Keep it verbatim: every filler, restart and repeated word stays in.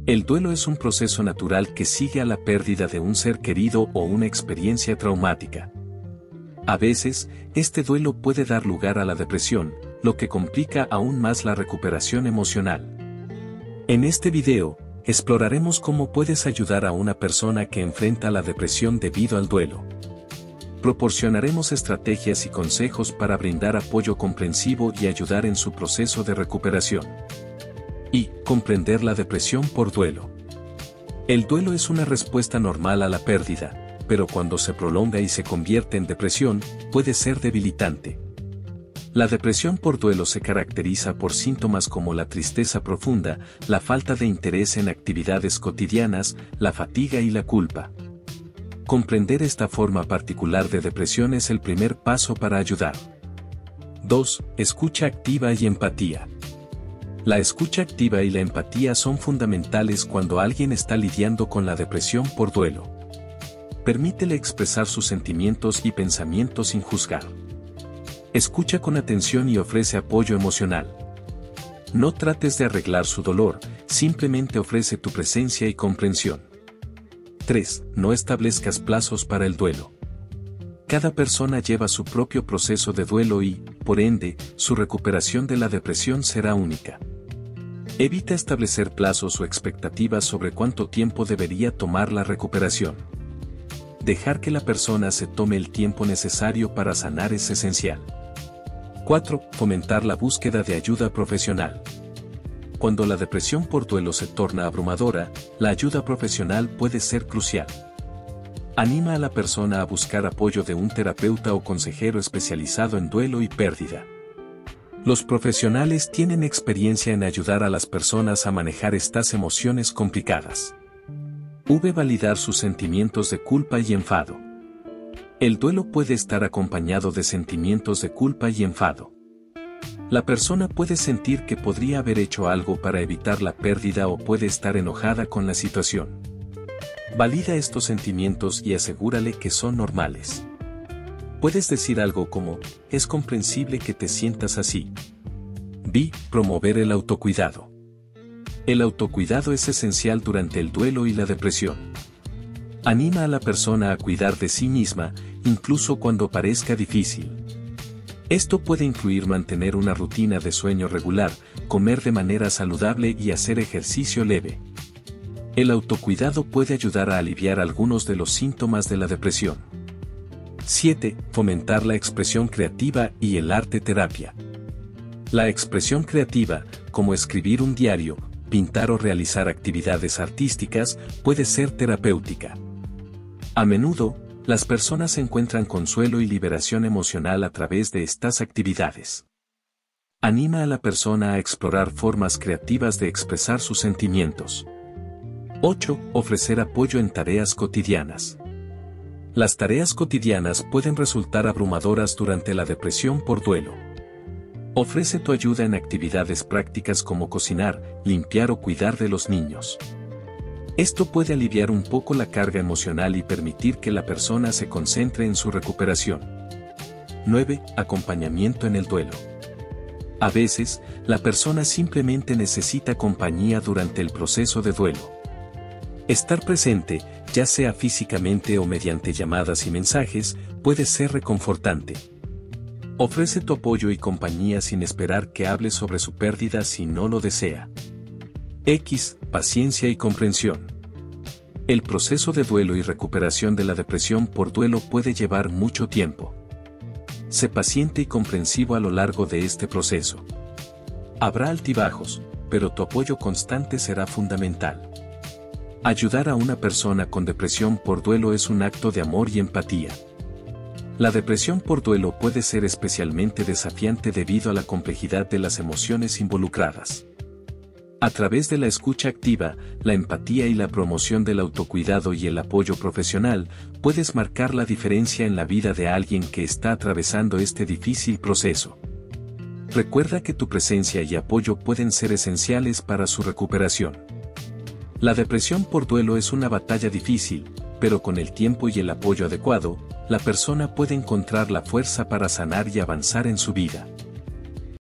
El duelo es un proceso natural que sigue a la pérdida de un ser querido o una experiencia traumática. A veces, este duelo puede dar lugar a la depresión, lo que complica aún más la recuperación emocional. En este video, exploraremos cómo puedes ayudar a una persona que enfrenta la depresión debido al duelo. Proporcionaremos estrategias y consejos para brindar apoyo comprensivo y ayudar en su proceso de recuperación. Y, comprender la depresión por duelo. El duelo es una respuesta normal a la pérdida, pero cuando se prolonga y se convierte en depresión, puede ser debilitante. La depresión por duelo se caracteriza por síntomas como la tristeza profunda, la falta de interés en actividades cotidianas, la fatiga y la culpa. Comprender esta forma particular de depresión es el primer paso para ayudar. dos. Escucha activa y empatía. La escucha activa y la empatía son fundamentales cuando alguien está lidiando con la depresión por duelo. Permítele expresar sus sentimientos y pensamientos sin juzgar. Escucha con atención y ofrece apoyo emocional. No trates de arreglar su dolor, simplemente ofrece tu presencia y comprensión. tres. No establezcas plazos para el duelo. Cada persona lleva su propio proceso de duelo y, por ende, su recuperación de la depresión será única. Evita establecer plazos o expectativas sobre cuánto tiempo debería tomar la recuperación. Dejar que la persona se tome el tiempo necesario para sanar es esencial. cuatro. Fomentar la búsqueda de ayuda profesional. Cuando la depresión por duelo se torna abrumadora, la ayuda profesional puede ser crucial. Anima a la persona a buscar apoyo de un terapeuta o consejero especializado en duelo y pérdida. Los profesionales tienen experiencia en ayudar a las personas a manejar estas emociones complicadas. V. Validar sus sentimientos de culpa y enfado. El duelo puede estar acompañado de sentimientos de culpa y enfado. La persona puede sentir que podría haber hecho algo para evitar la pérdida o puede estar enojada con la situación. Valida estos sentimientos y asegúrale que son normales. Puedes decir algo como, es comprensible que te sientas así. B. Promover el autocuidado. El autocuidado es esencial durante el duelo y la depresión. Anima a la persona a cuidar de sí misma, incluso cuando parezca difícil. Esto puede incluir mantener una rutina de sueño regular, comer de manera saludable y hacer ejercicio leve. El autocuidado puede ayudar a aliviar algunos de los síntomas de la depresión. siete. Fomentar la expresión creativa y el arte terapia. La expresión creativa, como escribir un diario, pintar o realizar actividades artísticas, puede ser terapéutica. A menudo, las personas encuentran consuelo y liberación emocional a través de estas actividades. Anima a la persona a explorar formas creativas de expresar sus sentimientos. ocho. Ofrecer apoyo en tareas cotidianas. Las tareas cotidianas pueden resultar abrumadoras durante la depresión por duelo. Ofrece tu ayuda en actividades prácticas como cocinar, limpiar o cuidar de los niños. Esto puede aliviar un poco la carga emocional y permitir que la persona se concentre en su recuperación. nueve. Acompañamiento en el duelo. A veces, la persona simplemente necesita compañía durante el proceso de duelo. Estar presente, ya sea físicamente o mediante llamadas y mensajes, puede ser reconfortante. Ofrece tu apoyo y compañía sin esperar que hable sobre su pérdida si no lo desea. X. Paciencia y comprensión. El proceso de duelo y recuperación de la depresión por duelo puede llevar mucho tiempo. Sé paciente y comprensivo a lo largo de este proceso. Habrá altibajos, pero tu apoyo constante será fundamental. Ayudar a una persona con depresión por duelo es un acto de amor y empatía. La depresión por duelo puede ser especialmente desafiante debido a la complejidad de las emociones involucradas. A través de la escucha activa, la empatía y la promoción del autocuidado y el apoyo profesional, puedes marcar la diferencia en la vida de alguien que está atravesando este difícil proceso. Recuerda que tu presencia y apoyo pueden ser esenciales para su recuperación. La depresión por duelo es una batalla difícil, pero con el tiempo y el apoyo adecuado, la persona puede encontrar la fuerza para sanar y avanzar en su vida.